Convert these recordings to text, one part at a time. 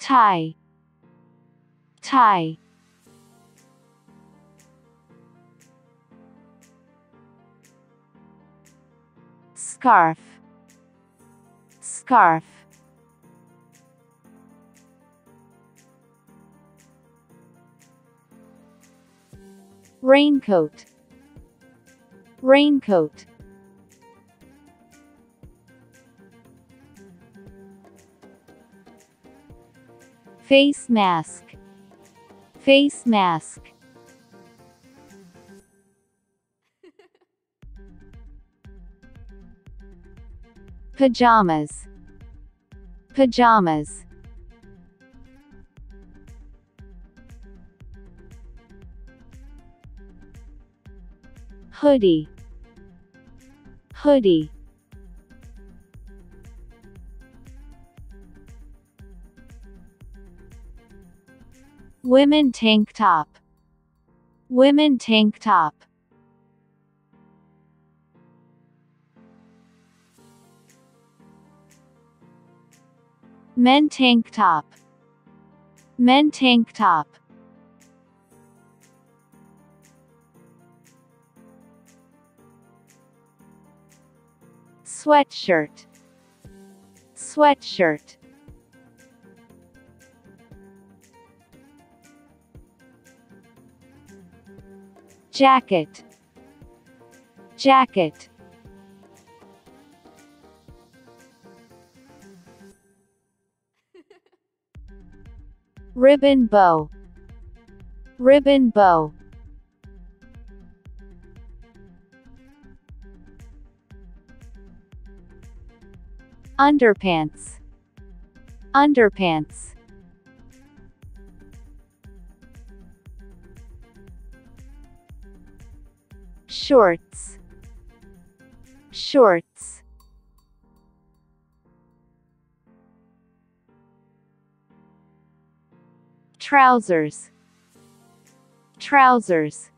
tie, tie, scarf, scarf, raincoat, raincoat, face mask, face mask, pajamas, pajamas, hoodie, hoodie, women tank top, women tank top, men tank top, men tank top, sweatshirt, sweatshirt, jacket, jacket, ribbon bow, ribbon bow, underpants, underpants, shorts, shorts, trousers, trousers,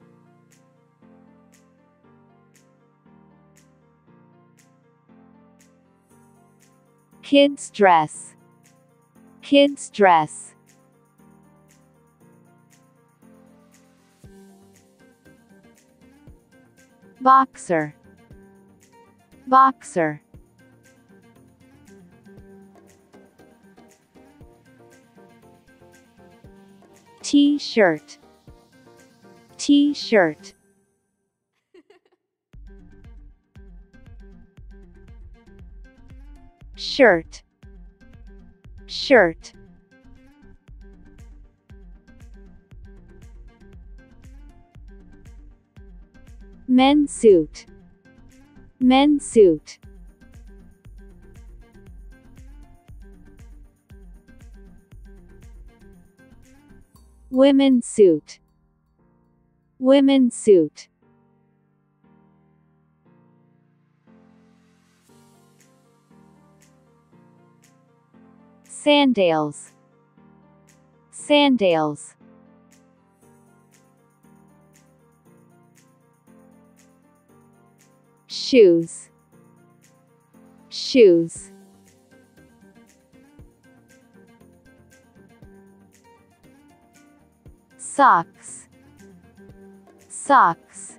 kids dress, kids dress, boxer, boxer, t-shirt, t-shirt, shirt, shirt, men's suit, men's suit, women's suit, women's suit, sandals, sandals, shoes, shoes, socks, socks,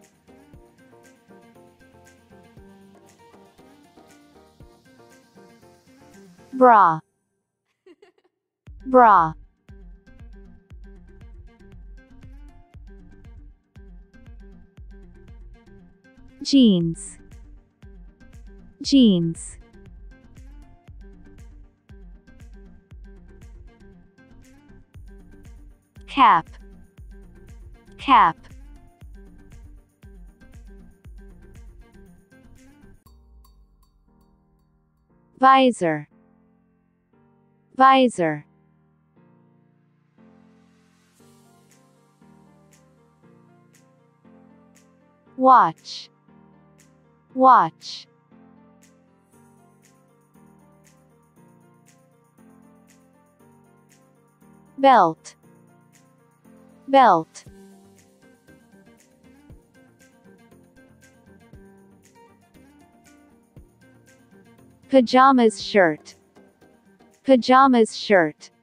bra, bra, jeans, jeans, cap, cap, visor, visor, watch, watch, belt, belt, pajamas shirt, pajamas shirt,